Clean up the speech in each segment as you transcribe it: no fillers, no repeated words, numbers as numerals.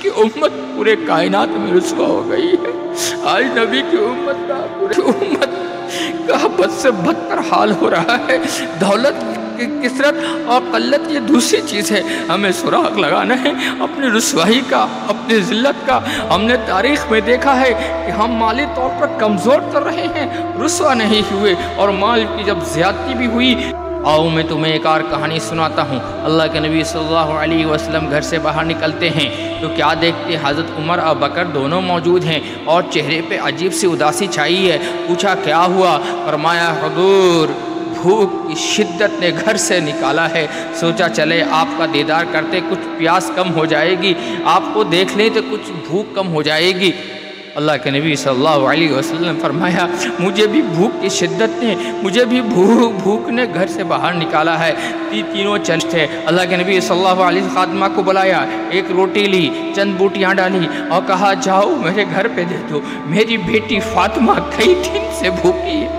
की उम्मत पूरे कायनात में रुसवा हो गई है। आज नबी की उम्मत का पूरी उम्मत का बद से बदतर हाल हो रहा है। दौलत की किसरत और कल्लत ये दूसरी चीज़ है, हमें सुराग लगाना है अपनी रुसवाई का, अपनी ज़िल्लत का। हमने तारीख़ में देखा है कि हम माली तौर पर कमज़ोर कर रहे हैं, रुसवा नहीं हुए, और माल की जब ज़्यादती भी हुई। आओ मैं तुम्हें एक और कहानी सुनाता हूँ। अल्लाह के नबी सल्लल्लाहु अलैहि वसल्लम घर से बाहर निकलते हैं तो क्या देखते, हज़रत उमर और बकर दोनों मौजूद हैं और चेहरे पे अजीब सी उदासी छाई है। पूछा क्या हुआ? फरमाया हुजूर भूख की शिद्दत ने घर से निकाला है, सोचा चले आपका दीदार करते, कुछ प्यास कम हो जाएगी, आपको देख लें तो कुछ भूख कम हो जाएगी। अल्लाह के नबी सल्लल्लाहु अलैहि वसल्लम फरमाया मुझे भी भूख की शिद्दत ने, मुझे भी भूख ने घर से बाहर निकाला है। तीनों चल थे। अल्लाह के नबी सल्लल्लाहु अलैहि वसल्लम खातिमा को बुलाया, एक रोटी ली, चंद बूटियाँ डाली और कहा जाओ मेरे घर पे दे दो, मेरी बेटी फातिमा कई दिन से भूखी है।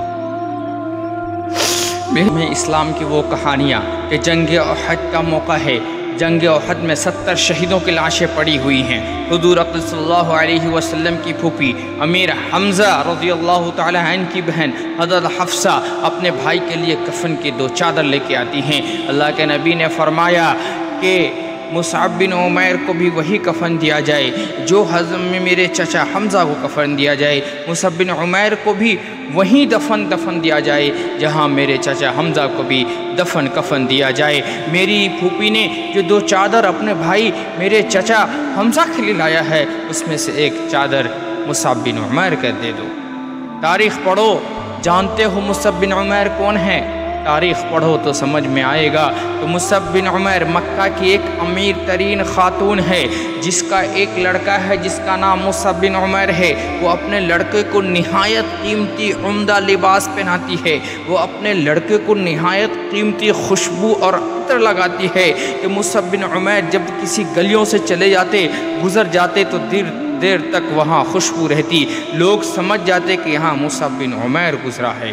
में इस्लाम की वो कहानियाँ कि जंग उहद का मौका है, जंग उहद में 70 शहीदों की लाशें पड़ी हुई हैं। हुज़ूर अक़ल सल्लल्लाहु अलैहि वसल्लम की फूफी अमीर हमज़ा रज़ियल्लाहु ताला अन्हु की बहन हज़रत हफ्सा अपने भाई के लिए कफ़न की 2 चादर लेके आती हैं। अल्लाह के नबी ने फरमाया कि मुसअब बिन उमैर को भी वही कफ़न दिया जाए जो हज़म में मेरे चचा हमज़ा को कफ़न दिया जाए, मुसअब बिन उमैर को भी वहीं दफन दिया जाए जहाँ मेरे चचा हमज़ा को भी कफ़न दिया जाए। मेरी फूफी ने जो 2 चादर अपने भाई मेरे चचा हमज़ा के लिए लाया है उसमें से एक चादर मुसअब बिन उमैर कर दे दो। तारीख़ पढ़ो, जानते हो मुसअब बिन उमैर कौन है? तारीख़ पढ़ो तो समझ में आएगा। तो मुसअब बिन उमैर मक्का की एक अमीर तरीन ख़ातून है जिसका एक लड़का है जिसका नाम मुसअब बिन उमैर है। वो अपने लड़के को निहायत कीमती उम्दा लिबास पहनाती है, वो अपने लड़के को निहायत कीमती खुशबू और अतर लगाती है कि मुसअब बिन उमैर जब किसी गलियों से चले जाते, गुज़र जाते तो देर तक वहाँ खुशबू रहती, लोग समझ जाते कि यहाँ मुसअब बिन उमैर गुज़रा है।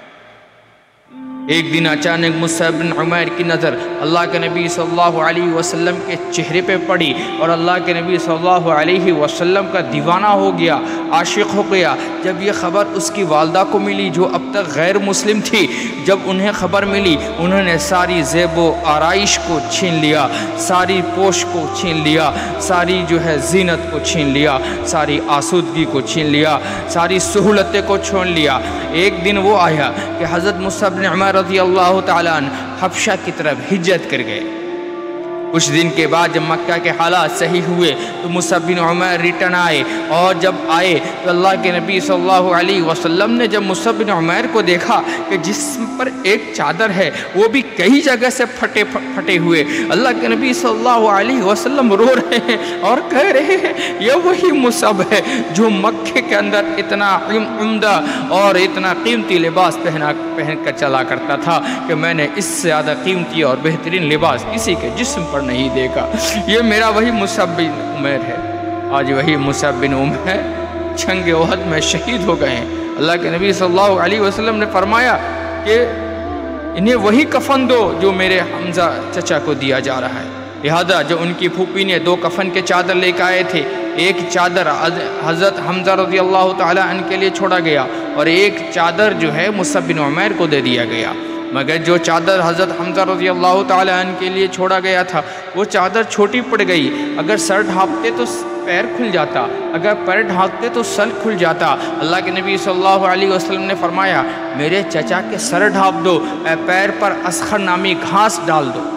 एक दिन अचानक मुसअब बिन उमैर की नज़र अल्लाह के नबी सल्लल्लाहु अलैहि वसल्लम के चेहरे पे पड़ी और अल्लाह के नबी सल्लल्लाहु अलैहि वसल्लम का दीवाना हो गया, आशिक हो गया। जब ये ख़बर उसकी वालदा को मिली जो अब तक गैर मुस्लिम थी, जब उन्हें ख़बर मिली उन्होंने सारी ज़ेबो आराइश को छीन लिया, सारी पोश को छीन लिया, सारी जो है ज़ीनत को छीन लिया, सारी आसूदगी को छीन लिया, सारी सहूलतें को छोड़ लिया। एक दिन वो आया कि हज़रत मुसअब बिन उमैर रज़ियल्लाहु ताला अन्हु हबशा की तरफ हिजरत कर गए। कुछ दिन के बाद जब मक्का के हालात सही हुए तो मुसअब बिन उमैर रिटर्न आए, और जब आए तो अल्लाह के नबी सल्लल्लाहु अलैहि वसल्लम ने जब मुसअब बिन उमैर को देखा कि जिस्म पर एक चादर है वो भी कई जगह से फटे हुए, अल्लाह के नबी सल्लल्लाहु अलैहि वसल्लम रो रहे हैं और कह रहे हैं ये वही मुसअब है जो मक्के के अंदर इतना उम्दा और इतना कीमती लिबास पहन कर चला करता था कि मैंने इससे ज़्यादा कीमती और बेहतरीन लिबास किसी के जिस्म पर नहीं देखा। ये मेरा वही मुसअब बिन उमैर है। आज वही मुसअब बिन उमैर जंग उहद में शहीद हो गए हैं। अल्लाह के नबी सल्लल्लाहु अलैहि वसल्लम ने फरमाया कि इन्हें वही कफ़न दो जो मेरे हमज़ा चचा को दिया जा रहा है। लिहाजा जो उनकी फूफी ने 2 कफ़न के चादर लेकर आए थे, एक चादर हज़रत हमज़ा रज़ियल्लाहु ताला अन्हु के लिए छोड़ा गया और एक चादर जो है मुसअब बिन उमैर को दे दिया गया। मगर जो चादर हज़रत हमज़ा रज़ियल्लाहु ताला अन्हु के लिए छोड़ा गया था वो चादर छोटी पड़ गई। अगर सर ढाँपते तो पैर खुल जाता, अगर पैर ढाँपते तो सर खुल जाता। अल्लाह के नबी सल्लल्लाहु अलैहि वसल्लम ने फरमाया मेरे चचा के सर ढाँप दो, पैर पर अस्खर नामी घास डाल दो।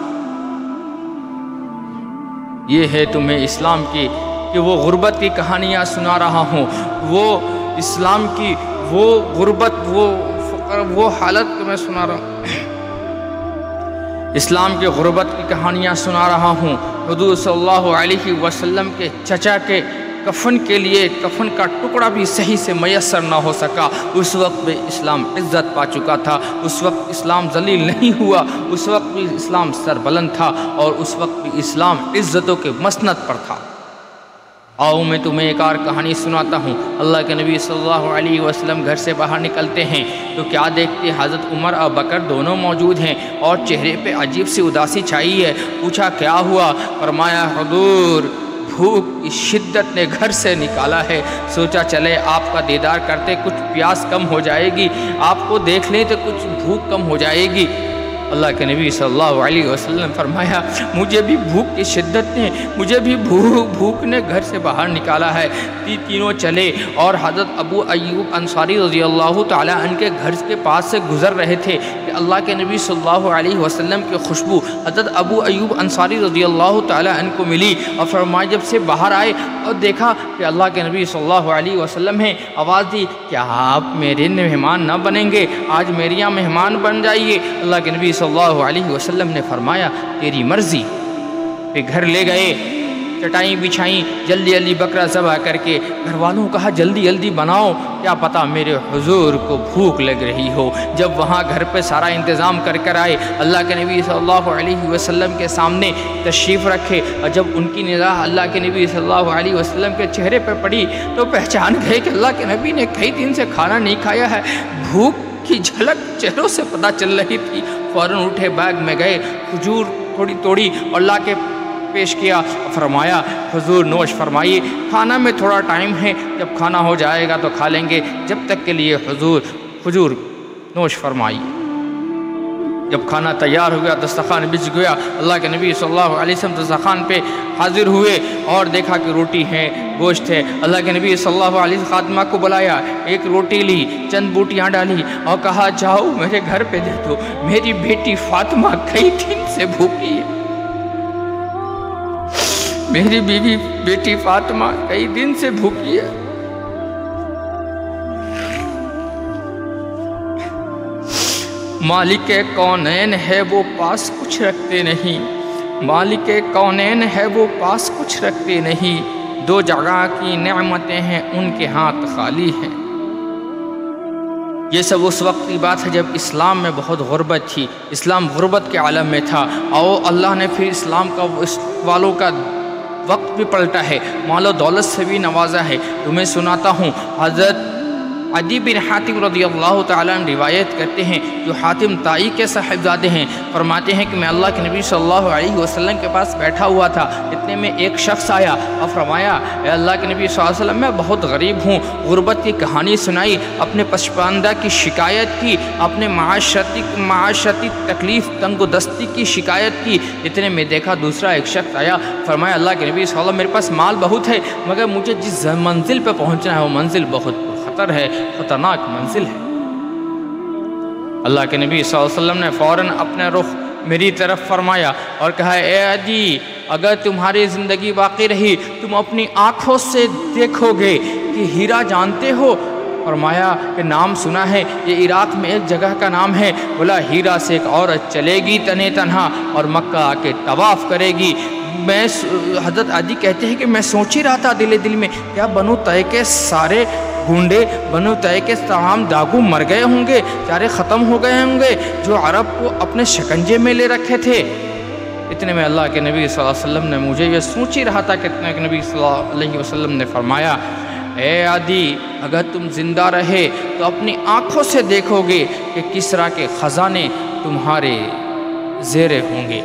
ये है तुम्हें इस्लाम की कि वो गुर्बत की कहानियाँ सुना रहा हूँ, वो इस्लाम की वो गुर्बत वो हालत को मैं सुना रहा हूँ, इस्लाम के गुर्बत की कहानियाँ सुना रहा हूँ। हुज़ूर सल्लल्लाहु अलैहि वसल्लम के चचा के कफ़न के लिए कफ़न का टुकड़ा भी सही से मैसर ना हो सका। उस वक्त भी इस्लाम इज़्ज़त पा चुका था, उस वक्त इस्लाम ज़लील नहीं हुआ, उस वक्त भी इस्लाम सरबलंद था और उस वक्त भी इस्लाम इज़्ज़तों के मसनद पर था। आओ मैं तुम्हें एक और कहानी सुनाता हूँ। अल्लाह के नबी सल्लल्लाहु अलैहि वसल्लम घर से बाहर निकलते हैं तो क्या देखते, हज़रत उमर और बकर दोनों मौजूद हैं और चेहरे पे अजीब सी उदासी छाई है। पूछा क्या हुआ? फरमाया हुजूर بھوک کی شدت نے گھر سے نکالا ہے، سوچا چلے آپ کا دیدار کرتے، کچھ پیاس کم ہو جائے گی، آپ کو دیکھ لیں تو کچھ بھوک کم ہو جائے گی۔ اللہ کے نبی صلی اللہ علیہ وسلم فرمایا مجھے بھی بھوک کی شدت نے، مجھے بھی بھوک نے گھر سے باہر نکالا ہے۔ تینوں چلے اور حضرت ابو ایوب انصاری رضی اللہ تعالیٰ عنہ کے گھر کے پاس سے گزر رہے تھے کہ اللہ کے نبی صلی اللہ علیہ وسلم کی خوشبو حضرت ابو ایوب انصاری رضی اللہ تعالیٰ عنہ کو ملی، اور فرمایا جب سے باہر آئے اور دیکھا کہ اللہ کے نبی صلی اللہ علیہ وسلم ہیں، آواز دی کیا آپ میرے مہمان نہ بنیں گے؟ آج میرے یہاں مہمان بن جائیے۔ اللہ کے نبی صلی اللہ علیہ وسلم نے فرمایا تیری مرضی۔ پھر گھر لے گئے، چٹائیں بچھائیں، جلدی جلدی بکرا ذبح کر کے گھر والوں کو کہا جلدی جلدی بناؤ، کیا پتہ میرے حضور کو بھوک لگ رہی ہو۔ جب وہاں گھر پہ سارا انتظام کر آئے، اللہ کے نبی صلی اللہ علیہ وسلم کے سامنے تشریف رکھے، اور جب ان کی نگاہ اللہ کے نبی صلی اللہ علیہ وسلم کے چہرے پہ پڑی تو پہچان گئے کہ اللہ کے نبی نے کئی دن سے کھانا نہیں کھایا ہے۔ بھوک کی جھلک چہروں سے پتہ چل رہی تھی۔ فوراً اٹھے، بیگ میں گئے، کھجور تھوڑی توڑی اور لا کے پیش کیا، فرمایا حضور نوش فرمائیے، کھانا میں تھوڑا ٹائم ہے، جب کھانا ہو جائے گا تو کھا لیں گے، جب تک کے لیے حضور کھجور نوش فرمائیے۔ جب کھانا تیار ہو گیا، دسترخوان بچ گیا، اللہ کے نبی صلی اللہ علیہ وسلم دسترخوان پہ حاضر ہوئے اور دیکھا کہ روٹی ہے، گوشت ہے۔ اللہ کے نبی صلی اللہ علیہ وسلم خادمہ کو بلایا، ایک روٹی لی، چند بوٹیاں ڈالی اور کہا جاؤ میرے گھر پہ دے دو، میری بیٹی فاطمہ کئی دن سے بھوکی ہے، میری بیٹی فاطمہ کئی دن سے بھوکی ہے۔ مالک کونین ہے وہ پاس کچھ رکھتے نہیں، مالک کونین ہے وہ پاس کچھ رکھتے نہیں، دو جگہ کی نعمتیں ہیں ان کے ہاتھ خالی ہیں۔ یہ سب اس وقت کی بات ہے جب اسلام میں بہت غربت تھی، اسلام غربت کے عالم میں تھا، اور اللہ نے پھر اسلام کا والوں کا وقت بھی پلٹا ہے، مال و دولت سے بھی نوازا ہے۔ تمہیں سناتا ہوں، حضرت عدی بن حاتم رضی اللہ تعالیٰ عنہ روایت کرتے ہیں، جو حاتم طائی کے صاحبزادے ہیں، فرماتے ہیں کہ میں اللہ کے نبی صلی اللہ علیہ وسلم کے پاس بیٹھا ہوا تھا، اتنے میں ایک شخص آیا اور فرمایا اے اللہ کے نبی صلی اللہ علیہ وسلم میں بہت غریب ہوں، غربت کی کہانی سنائی، اپنے پسماندہ کی شکایت کی، اپنے معاشرتی تکلیف تنگ و دستی کی شکایت کی۔ اتنے میں دیکھا دوسرا ایک شخص آیا، فرمایا اللہ کے نبی صلی اللہ علیہ وسلم میرے پاس مال بہت ہے، مگر مجھے جس منزل پہ پہنچنا ہے وہ منزل بہت خطر ہے، خطرناک منزل ہے۔ اللہ کے نبی صلی اللہ علیہ وسلم نے فوراً اپنے رخ میری طرف فرمایا اور کہا اے عدی اگر تمہاری زندگی باقی رہی تم اپنی آنکھوں سے دیکھو گے کہ ہیرا جانتے ہو؟ فرمایا کہ نام سنا ہے، یہ عراق میں ایک جگہ کا نام ہے۔ بولا ہیرا سے ایک عورت چلے گی تنے تنہا اور مکہ آ کے طواف کرے گی۔ میں حضرت عدی کہتے ہیں کہ میں سوچ ہی رہا تھا دل میں، کیا بنو طے کے سارے گنڈے، بنو طے کے تمام ڈاکو مر گئے ہوں گے، سارے ختم ہو گئے ہوں گے جو عرب کو اپنے شکنجے میں لے رکھے تھے۔ اتنے میں اللہ کے نبی صلی اللہ علیہ وسلم نے، مجھے یہ سوچ ہی رہا تھا کہ اتنے کہ نبی صلی اللہ علیہ وسلم نے فرمایا اے عدی اگر تم زندہ رہے تو اپنی آنکھوں سے دیکھو گے کہ کسریٰ کے خزانے تمہارے زیر ہوں گے۔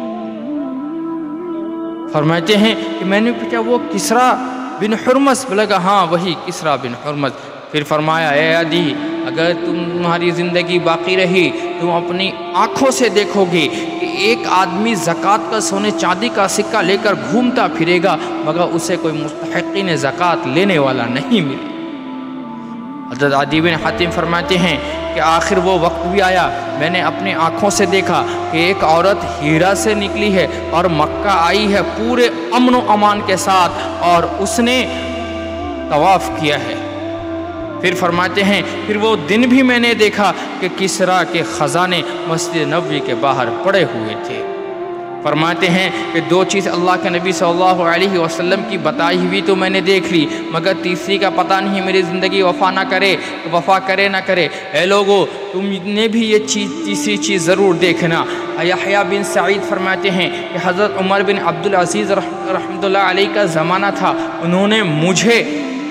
فرماتے ہیں کہ میں نے پوچھا وہ کسریٰ بن حرمز؟ بولا کہ ہاں وہی کسریٰ بن حرمز۔ پھر فرمایا اے عدی اگر تمہاری زندگی باقی رہی تم اپنی آنکھوں سے دیکھو گے کہ ایک آدمی زکوٰۃ کا سونے چاندی کا سکہ لے کر گھومتا پھرے گا مگر اسے کوئی مستحقین زکوٰۃ لینے والا نہیں ملے۔ حضرت عدی بن حاتم فرماتے ہیں کہ آخر وہ وقت بھی آیا، میں نے اپنی آنکھوں سے دیکھا کہ ایک عورت ہیرا سے نکلی ہے اور مکہ آئی ہے پورے امن و امان کے ساتھ اور اس نے طواف کیا ہے۔ پھر فرماتے ہیں پھر وہ دن بھی میں نے دیکھا کہ کسریٰ کے خزانے مسجد نبوی کے باہر پڑے ہوئے تھے۔ فرماتے ہیں کہ دو چیز اللہ کے نبی صلی اللہ علیہ وسلم کی بتائی ہوئی تو میں نے دیکھ لی مگر تیسری کا پتہ نہیں میری زندگی وفا کرے نہ کرے۔ اے لوگو تم نے بھی یہ تیسری چیز ضرور دیکھنا۔ یحییٰ بن سعید فرماتے ہیں کہ حضرت عمر بن عبدالعزیز رحمۃ اللہ علیہ کا زمانہ تھا، انہوں نے مجھے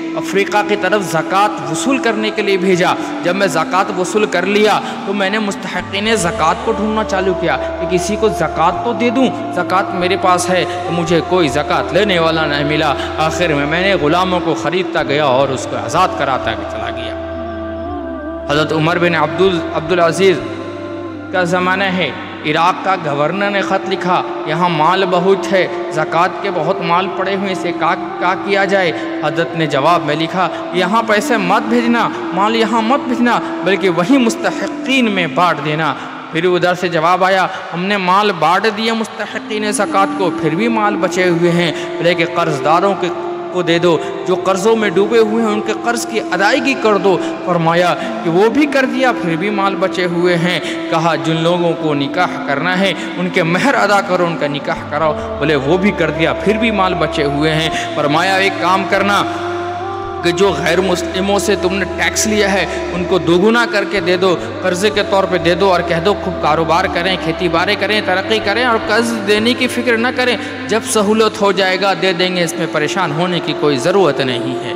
افریقہ کی طرف زکوٰۃ وصول کرنے کے لیے بھیجا۔ جب میں زکوٰۃ وصول کر لیا تو میں نے مستحقین زکوٰۃ کو ڈھونڈنا چالو کیا کہ کسی کو زکوٰۃ تو دے دوں، زکوٰۃ میرے پاس ہے، تو مجھے کوئی زکوٰۃ لینے والا نہیں ملا۔ آخر میں نے غلاموں کو خریدتا گیا اور اس کو آزاد کراتا چلا گیا۔ حضرت عمر بن عبدالعزیز کا زمانہ ہے، عراق کا گورنر نے خط لکھا، یہاں مال بہت ہے، زکوٰۃ کے بہت مال پڑے ہوئے، اسے کیا کیا جائے؟ حضرت نے جواب میں لکھا، یہاں پیسے مت بھیجنا، مال یہاں مت بھیجنا، بلکہ وہی مستحقین میں بانٹ دینا۔ پھر ادھر سے جواب آیا، ہم نے مال بانٹ دیا مستحقین زکوٰۃ کو، پھر بھی مال بچے ہوئے ہیں، لیکن قرض داروں کو دے دو، جو قرضوں میں ڈوبے ہوئے ہیں ان کے قرض کی ادائیگی کر دو۔ فرمایا کہ وہ بھی کر دیا، پھر بھی مال بچے ہوئے ہیں۔ کہا جن لوگوں کو نکاح کرنا ہے ان کے مہر ادا کرو، ان کا نکاح کراؤ، بولے وہ بھی کر دیا، پھر بھی مال بچے ہوئے ہیں۔ فرمایا ایک کام کرنا کہ جو غیر مسلموں سے تم نے ٹیکس لیا ہے ان کو دوگنا کر کے دے دو، قرضے کے طور پہ دے دو، اور کہہ دو خوب کاروبار کریں، کھیتی باڑی کریں، ترقی کریں، اور قرض دینے کی فکر نہ کریں، جب سہولت ہو جائے گا دے دیں گے، اس میں پریشان ہونے کی کوئی ضرورت نہیں ہے۔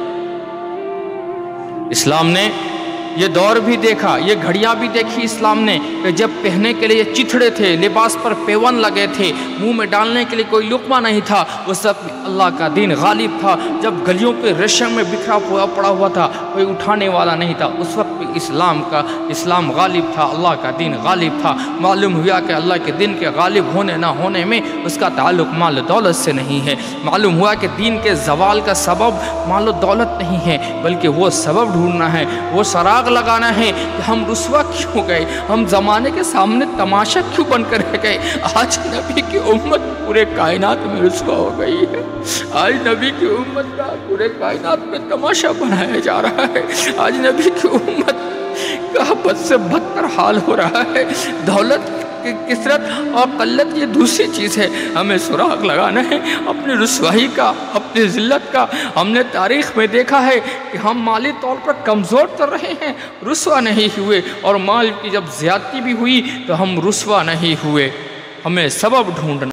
اسلام نے یہ دور بھی دیکھا، یہ گھڑیاں بھی دیکھی اسلام نے کہ جب پہننے کے لیے چتھڑے تھے، لباس پر پیون لگے تھے، منہ میں ڈالنے کے لیے کوئی لقمہ نہیں تھا، اس وقت اللہ کا دین غالب تھا۔ جب گلیوں پہ ریشم میں بکھرا پڑا ہوا تھا، کوئی اٹھانے والا نہیں تھا، اس وقت بھی اسلام غالب تھا، اللہ کا دین غالب تھا۔ معلوم ہوا کہ اللہ کے دین کے غالب ہونے نہ ہونے میں اس کا تعلق مال و دولت سے نہیں ہے۔ معلوم ہوا کہ دین کے زوال کا سبب مال و دولت نہیں ہے، بلکہ وہ سبب ڈھونڈنا ہے، وہ سراغ لگانا ہے کہ ہم رسوا کیوں گئے، ہم زمانے کے سامنے تماشا کیوں بن کر رہ گئے۔ آج نبی کی امت پورے کائنات میں رسوا ہو گئی ہے، آج نبی کی امت کا پورے کائنات میں تماشا بنایا جا رہا ہے، آج نبی کی امت کا بد سے بدتر حال ہو رہا ہے۔ دولت کی کثرت اور قلت یہ دوسری چیز ہے، ہمیں سراغ لگانا ہے اپنی رسوائی کا، اپنی ذلت کا۔ ہم نے تاریخ میں دیکھا ہے کہ ہم مالی طور پر کمزور تر رہے ہیں، رسوا نہیں ہوئے، اور مال کی جب زیادتی بھی ہوئی تو ہم رسوا نہیں ہوئے۔ ہمیں سبب ڈھونڈنا